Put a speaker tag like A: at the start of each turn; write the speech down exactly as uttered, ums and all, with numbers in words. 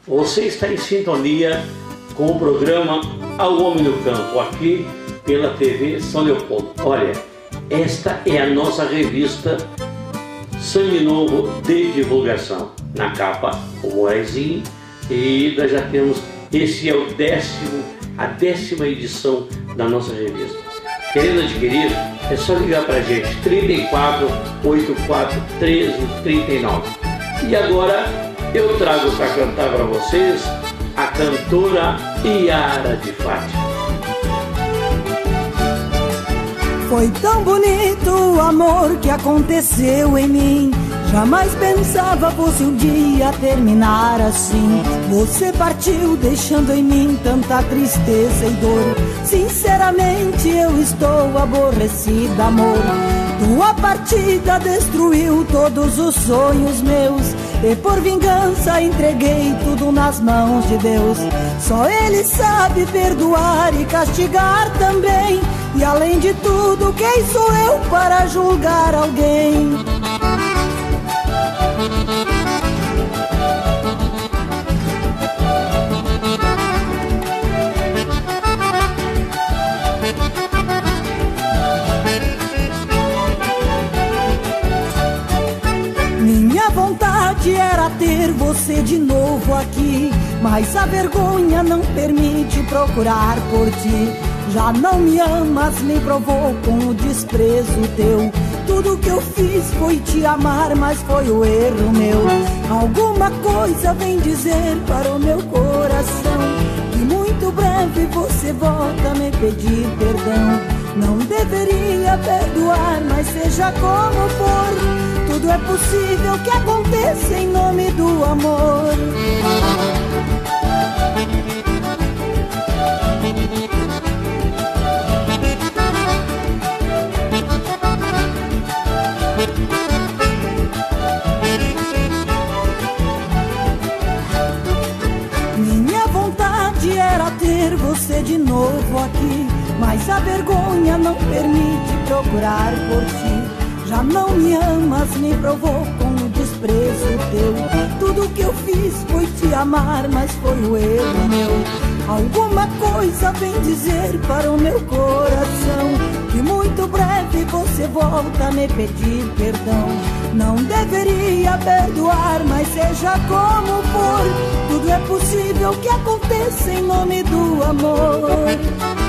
A: Você está em sintonia com o programa Ao Homem no Campo, aqui pela T V São Leopoldo. Olha, esta é a nossa revista Sangue Novo de divulgação. Na capa, o Morazinho, e nós já temos, esse é o décimo, a décima edição da nossa revista. Querendo adquirir, é só ligar para a gente, trinta e quatro, oitenta e quatro, treze, trinta e nove. E agora eu trago para cantar para vocês a cantora Yara de Fátima.
B: Foi tão bonito o amor que aconteceu em mim. Jamais pensava fosse um dia terminar assim. Você partiu deixando em mim tanta tristeza e dor. Sinceramente eu estou aborrecida, amor. Tua partida destruiu todos os sonhos meus, e por vingança entreguei tudo nas mãos de Deus. Só Ele sabe perdoar e castigar também. E além de tudo, quem sou eu para julgar alguém? Minha vontade era ter você de novo aqui, mas a vergonha não permite procurar por ti. Já não me amas, me provou com o desprezo teu. Tudo que eu fiz foi te amar, mas foi o erro meu. Alguma coisa vem dizer para o meu coração que muito breve você volta a me pedir perdão. Não deveria perdoar, mas seja como for, tudo é possível que aconteça em nome do amor. Minha vontade era ter você de novo aqui, mas a vergonha não permite procurar por ti. Já não me amas, me provou com o desprezo teu. Tudo que eu fiz foi te amar, mas foi o erro meu. Alguma coisa vem dizer para o meu coração que muito breve você volta a me pedir perdão. Não deveria perdoar, mas seja como for, tudo é possível que aconteça em nome do amor.